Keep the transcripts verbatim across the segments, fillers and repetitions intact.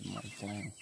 Macam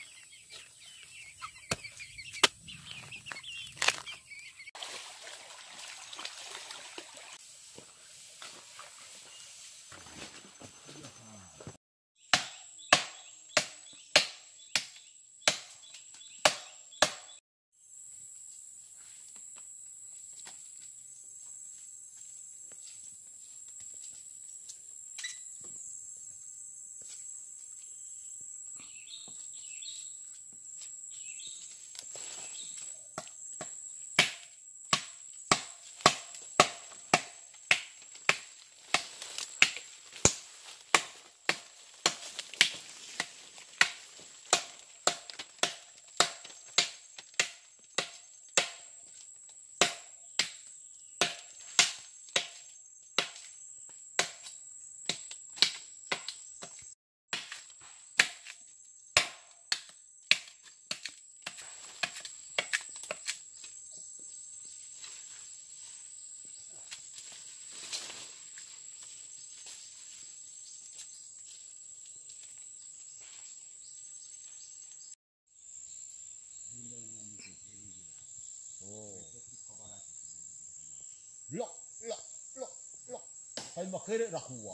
lok lok lok lok ay makere rakuwa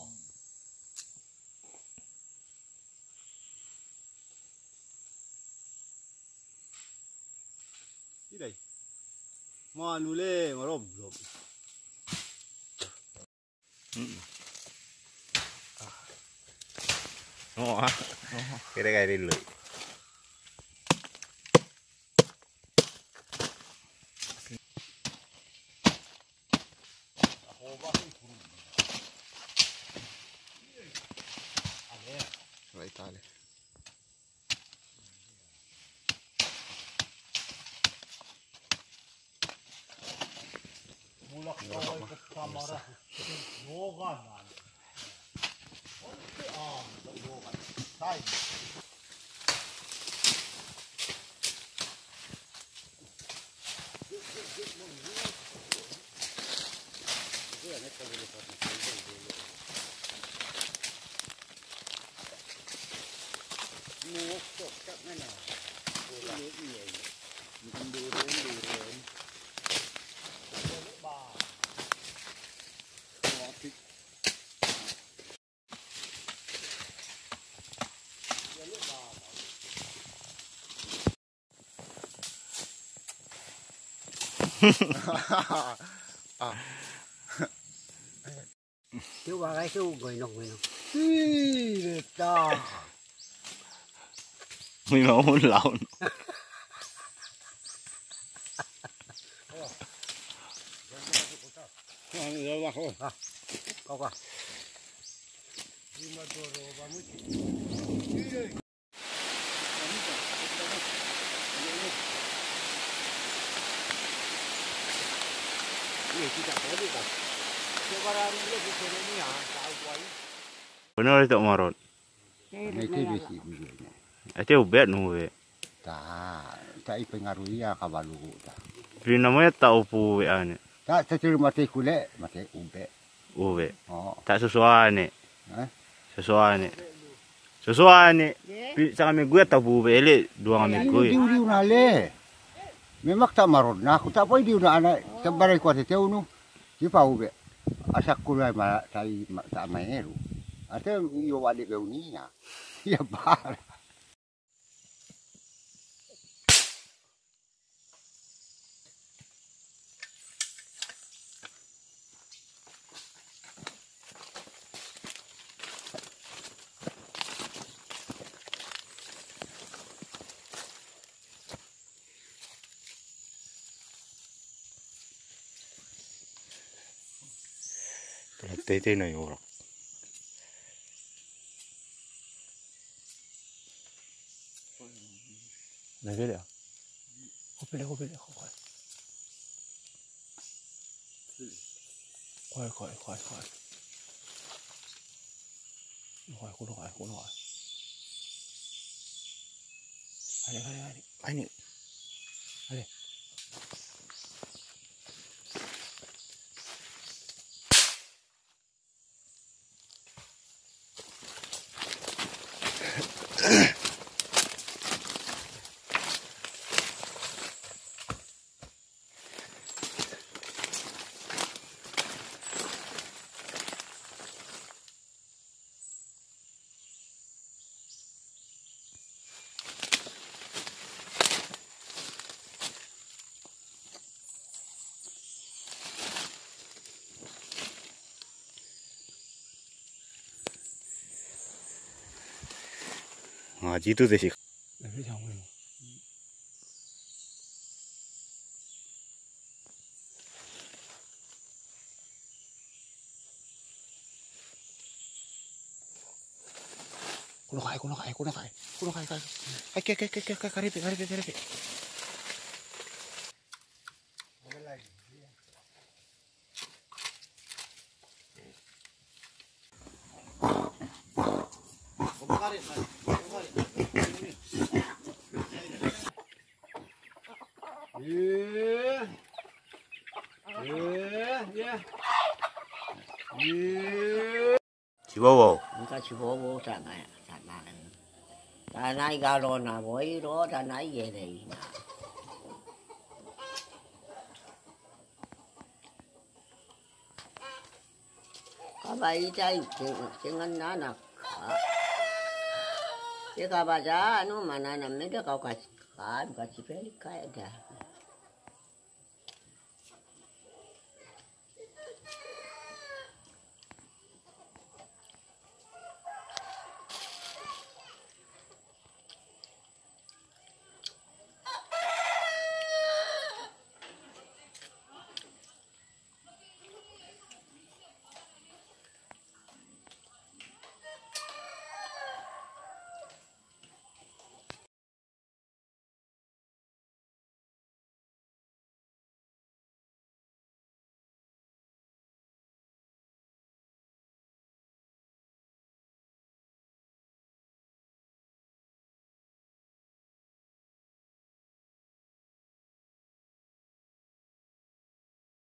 Ini manule ngarob lob. oh ah kira kira dulu vai Italia mulak kaway ke kamera yoga na oke ah yoga sai mua cột chắc này nào cái nước gì vậy mình đưa đến đưa đến nước bà ngọt thịt nước bà à chú ba cái chú người nông người nông đi ta mình mau muốn lẩu có qua benar itu marot này cái gì gì bây giờ itu ubet nuwe ta ta ipengaruhi ya kabalu ta tapi namanya tak upu we ane ta setir mati kule mati ube uwe oh tak sesuai ne eh sesuai ne sesuai ne sa kami gue tak upu ele dua kami ini gue di uri unale memang tak marot na aku tak boleh di una ana tabarai kuat teu nu di pa ube asak kulai ma tai tak maeru ate yo wali beunia ya bar tete na yorok na gele kopele kopele kopele khoai khoai khoai khoai khoai khoai khoai khoai khoai ale ale ale ale ale 아, 지도 대시. Kuno kai, kuno kai, kuno kai, kuno kai, kai, kai, kai, kai, kai, kai, karibe, karibe, karibe. Yeah. Yeah, yeah. Yeah. 집어워. Người ta chỉ vô vô trả này, trả này. Trả này gà rồi nè, bối đó trả này về đây nè. Có bảy trái chuyện anh đó nè. Chứ có bà giá nó mà nè mấy đứa cậu cả cả cả chỉ phải cái kìa.